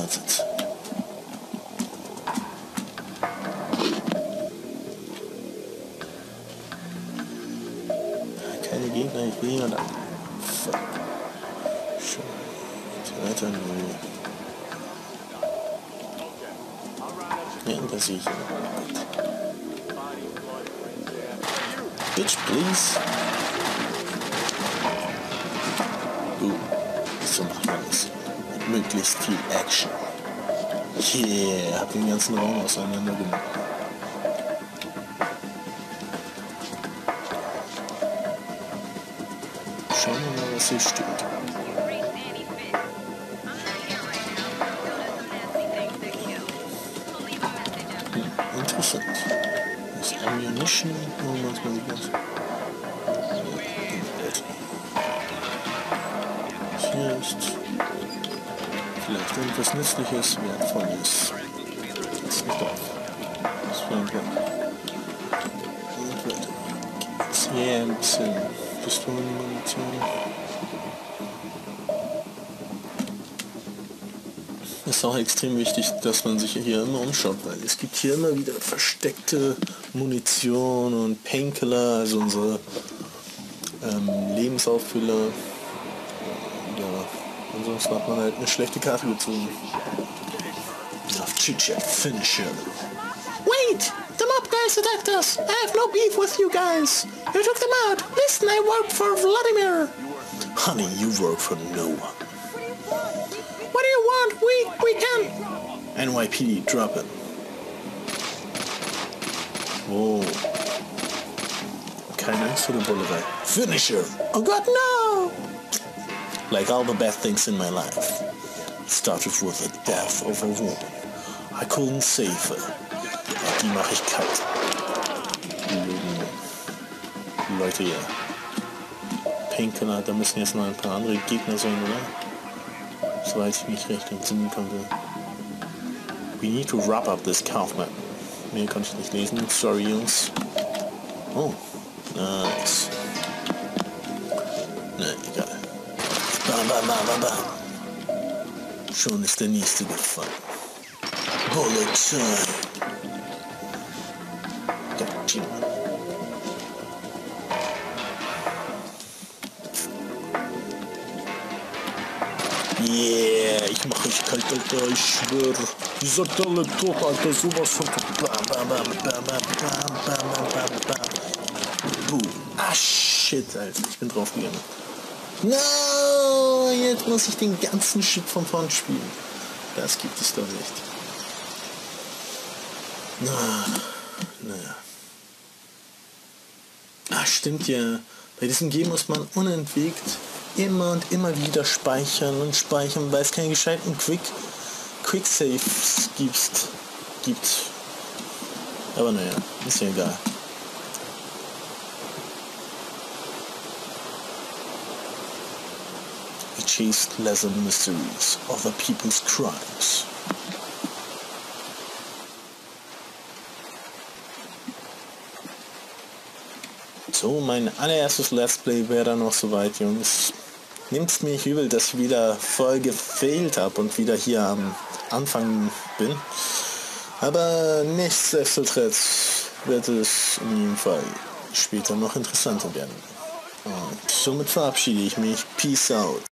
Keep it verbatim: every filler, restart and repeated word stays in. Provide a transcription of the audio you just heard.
erwartet. Keine Gegner, ich will jemand an. Fuck. Schon. Weiter null. Ja, da sehe ich ihn. Bitch, please. Uh, so macht man das. Mit möglichst viel Action. Yeah, hab den ganzen Raum auseinandergenommen. Schauen wir mal, was hier steht. Hm, interessant. Das ist Ammunition. Oh, manchmal sieht man es. Hier ist vielleicht irgendwas Nützliches, Wertvolles. Lass mich drauf. Das ist ein Block. Und weiter. Geht's hier ein bisschen Pistolenmunition. Es ist auch extrem wichtig, dass man sich hier immer umschaut, weil es gibt hier immer wieder versteckte Munition und Painkiller, also unsere ähm, Lebensauffüller. Ansonsten hat man halt eine schlechte Karte gezogen. Auf Chit-Chat, finish him. Wait! The mob guys attacked us! I have no beef with you guys! You took them out! Listen, I work for Vladimir! Honey, you work for no one. What do you want? We, we can... N Y P D, drop it. Oh. Keine Angst vor der Bullerei. Finish her! Oh God, no! Like all the bad things in my life. It started with the death of a woman. I couldn't save her. Die mache ich kalt. Die Leute hier. Painkiller, da müssen jetzt noch ein paar andere Gegner sein, oder? Soweit ich mich recht entsinnen konnte. We need to wrap up this Kaufman. Mehr konnte ich nicht lesen. Sorry, Jungs. Oh, nice. Na, egal. Bam, bam, bam, bam, bam. Schon ist der nächste gefallen. Bullet time. Gotcha. Yeah, ich mach euch kalt, Alter, ich schwör. Ihr seid alle tot, Alter, sowas von... Bam, bam, bam, bam, bam, bam, bam, bam, bam. Boom. Ah, shit, Alter, ich bin draufgegangen. No, jetzt muss ich den ganzen Shit von vorn spielen. Das gibt es doch nicht. Na, naja. Ah, stimmt ja. Bei diesem Game muss man unentwegt immer und immer wieder speichern und speichern, weil es keine gescheiten Quick Quick-Saves gibt. gibt. Aber naja, ist ja egal. We chased lesser mysteries, other people's crimes. So, mein allererstes Let's Play wäre dann noch soweit, Jungs. Nimmt's mir nicht übel, dass ich wieder voll gefailt habe und wieder hier am Anfang bin. Aber nichtsdestotrotz wird es in jedem Fall später noch interessanter werden. Und somit verabschiede ich mich. Peace out.